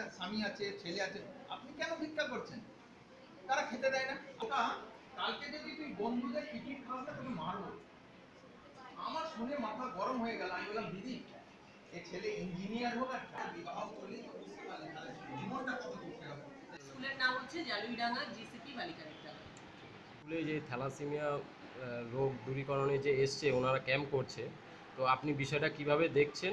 স্বামী আছে, ছেলে আছে, আপনি কেন ভিক্ষা করছেন? তারা খেতে দেয় না। কালকে যদি তুই বন্ধুদের টিকিট খাস না তোকে মারবো। আমার শুনে মাথা গরম হয়ে গেল। আমি বললাম দিদি, এ ছেলে ইঞ্জিনিয়ার হোক আর বিবাহ করলেই তো বুঝতে পারলে তাহলে জীবনটা কত দুঃখে হবে। স্কুলের নাম হচ্ছে জালুইডাঙ্গা জিসিপি বালিকা বিদ্যালয়। স্কুলে যে থ্যালাসেমিয়া রোগ দূরীকরণে যে এসছে, ওনারা ক্যাম্প করছে, তো আপনি বিষয়টা কিভাবে দেখছেন?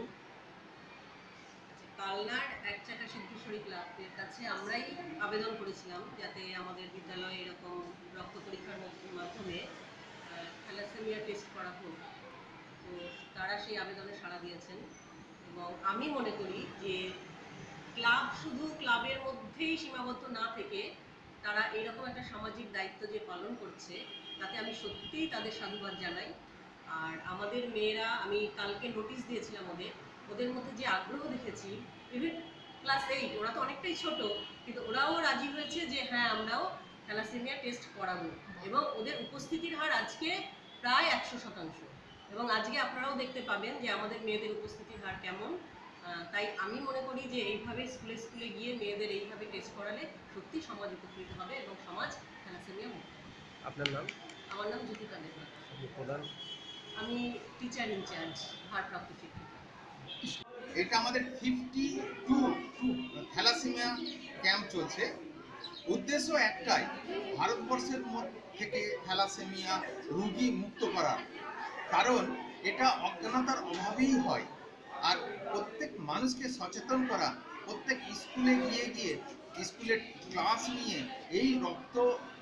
কালনার এক চাকা সিদ্ধেশ্বরী ক্লাবের কাছে আমরাই আবেদন করেছিলাম যাতে আমাদের বিদ্যালয়ে এরকম রক্ত পরীক্ষার মাধ্যমে থ্যালাসেমিয়া টেস্ট করা হোক। তো তারা সেই আবেদনে সাড়া দিয়েছেন এবং আমি মনে করি যে ক্লাব শুধু ক্লাবের মধ্যেই সীমাবদ্ধ না থেকে তারা এইরকম একটা সামাজিক দায়িত্ব যে পালন করছে তাতে আমি সত্যিই তাদের সাধুবাদ জানাই। আর আমাদের মেয়েরা, আমি কালকে নোটিশ দিয়েছিলাম ওদের মধ্যে যে আগ্রহ দেখেছি, ইভেন ক্লাস 8, ওরা তো অনেকটাই ছোট, কিন্তু ওরাও রাজি হয়েছে যে হ্যাঁ আমরাও থ্যালাসেমিয়া টেস্ট করাবো। এবং ওদের উপস্থিতির হার আজকে প্রায় 100%। এবং আজকে আপনারাও দেখতে পাবেন যে আমাদের মেয়েদের উপস্থিতির হার কেমন। তাই আমি মনে করি যে এইভাবে স্কুলে স্কুলে গিয়ে মেয়েদের এইভাবে টেস্ট করালে সত্যি সমাজ উপকৃত হবে এবং সমাজ থ্যালাসেমিয়া মুক্ত হবে। আপনার নাম? আমার নাম জ্যোতিকা দেবনাথ। প্রধান? আমি টিচার ইনচার্জ, ভারপ্রাপ্ত শিক্ষিকা। এটা আমাদের 52 থ্যালাসেমিয়া ক্যাম্প চলছে। উদ্দেশ্য একটাই, ভারতবর্ষের থেকে থ্যালাসেমিয়া রোগী মুক্ত করা। কারণ এটা অজ্ঞানতার অভাবেই হয়। আর প্রত্যেক মানুষকে সচেতন করা, প্রত্যেক স্কুলে গিয়ে স্কুলের ক্লাস নিয়ে এই রক্ত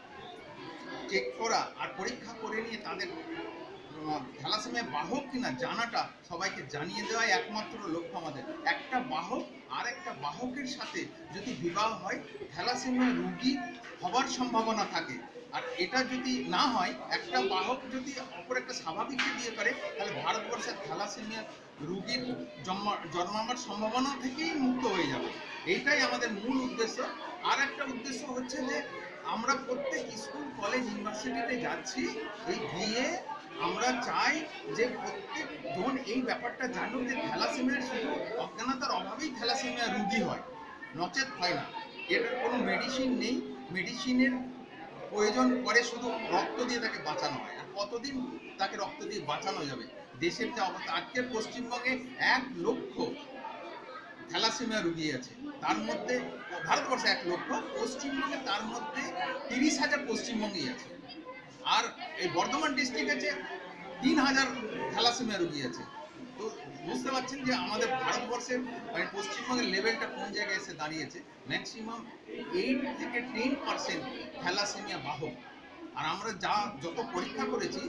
চেক করা আর পরীক্ষা করে নিয়ে তাদের থ্যালাসেমিয়া বাহক কিনা জানাটা, সবাইকে জানিয়ে দেওয়াই একমাত্র লক্ষ্য আমাদের। একটা বাহক আর একটা বাহকের সাথে যদি বিবাহ হয়, থ্যালাসেমিয়া রোগী হবার সম্ভাবনা থাকে। আর এটা যদি না হয়, একটা বাহক যদি অপর একটা স্বাভাবিককে বিয়ে করে, তাহলে ভারতবর্ষের থ্যালাসেমিয়া রোগীর জন্মাবার সম্ভাবনা থেকেই মুক্ত হয়ে যাবে। এইটাই আমাদের মূল উদ্দেশ্য। আর একটা উদ্দেশ্য হচ্ছে যে আমরা প্রত্যেক স্কুল, কলেজ, ইউনিভার্সিটিতে যাচ্ছি, এই গিয়ে আমরা চাই যে প্রত্যেকজন এই ব্যাপারটা জানুক যে থ্যালাসেমিয়া শুধু অজ্ঞানতার অভাবেই থ্যালাসেমিয়া রোগী হয়, নচেত হয় না। এটার কোনো মেডিসিন নেই। মেডিসিনের প্রয়োজন পরে শুধু রক্ত দিয়ে তাকে বাঁচানো হয়। আর কতদিন তাকে রক্ত দিয়ে বাঁচানো যাবে? দেশের যে অবস্থা, আজকের পশ্চিমবঙ্গে 1 লক্ষ থ্যালাসেমিয়া রোগী আছে। তার মধ্যে ভারতবর্ষে 1 লক্ষ, পশ্চিমবঙ্গে তার মধ্যে 30,000 পশ্চিমবঙ্গেই আছে। আর এই বর্ধমান ডিস্ট্রিক্ট আছে 3,000 থ্যালাসেমিয়া রোগী আছে। তো বুঝতে পারছেন যে আমাদের ভারতবর্ষের মানে পশ্চিমবঙ্গের লেভেলটা কোন জায়গায় এসে দাঁড়িয়েছে। ম্যাক্সিমাম 8 থেকে 10% থ্যালাসেমিয়া বাহক। আর আমরা যত পরীক্ষা করেছি,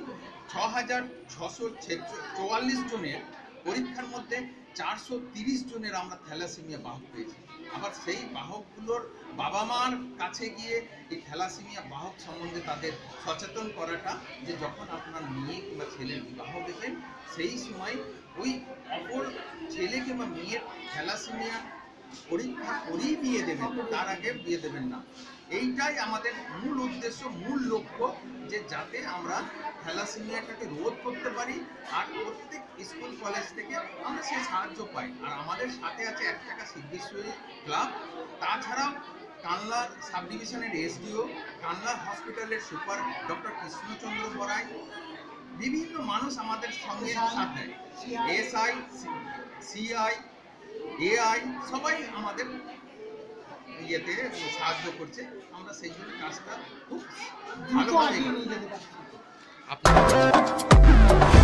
6,644 জনের পরীক্ষার মধ্যে 430 জনের আমরা থ্যালাসেমিয়া বাহক পেয়েছি। আবার সেই বাহকগুলোর বাবা মার কাছে গিয়ে এই থ্যালাসেমিয়া বাহক সম্বন্ধে তাদের সচেতন করাটা, যে যখন আপনার মেয়ে কিংবা ছেলের বিবাহ দেবেন, সেই সময় ওই অপর ছেলে কিংবা মেয়ের থ্যালাসেমিয়া পরীক্ষা করেই বিয়ে দেবেন, তার আগে বিয়ে দেবেন না। এইটাই আমাদের মূল উদ্দেশ্য, মূল লক্ষ্য, যে যাতে আমরা থ্যালাসেমিয়াটাকে রোধ করতে পারি আর প্রত্যেক স্কুল কলেজ থেকে আমরা সেই সাহায্য পাই। আর আমাদের সাথে আছে এক টাকা সিদ্ধেশ্বরী ক্লাব, তাছাড়াও কানলা সাব ডিভিশনের SDO, কানলা হসপিটালের সুপার ডক্টর কৃষ্ণচন্দ্র বরাই, বিভিন্ন মানুষ আমাদের সঙ্গে সাথে, SI, CI, AI সবাই আমাদের ইয়েতে সাহায্য করছে। আমরা সেই জন্য কাজটা খুব ভালোভাবে আপনার